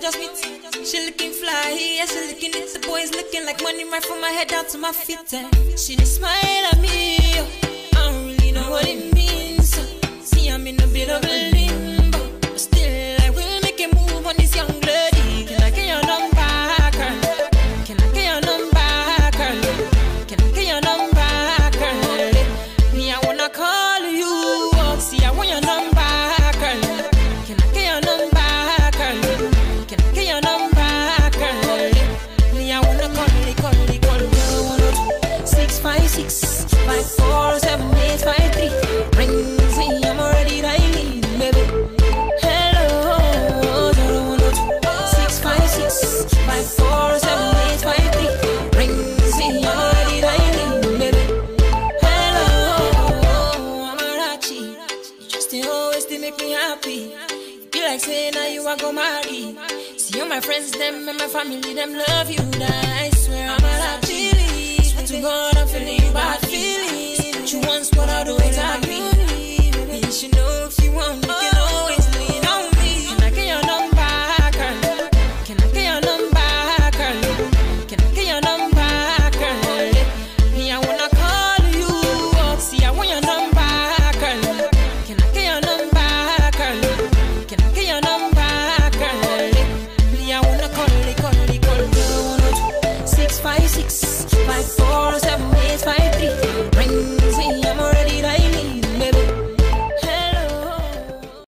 just meet. She looking fly, yeah, she looking at the boys looking like money right from my head down to my feet. She just smile at me, I don't really know what it means. See, I'm in a bit of a limbo, but still I will make a move on this young lady. Can I get your number, girl? Can I get your number, girl? Can I get your number, girl? Me, I wanna call you up. See, I want your number, girl. Can I get your number, girl? Can I get your number, girl? Me, I wanna call you. 656 54 7853. Rings me, I'm already dialing, baby. Hello, 656 54 7853. Rings me, I'm already dialing, baby. Hello, Amarachi. You just always to make me happy. Feel like saying now you are go marry. See all my friends, them and my family, them love you. That I swear I'm a lot. Swear to God, I'm feeling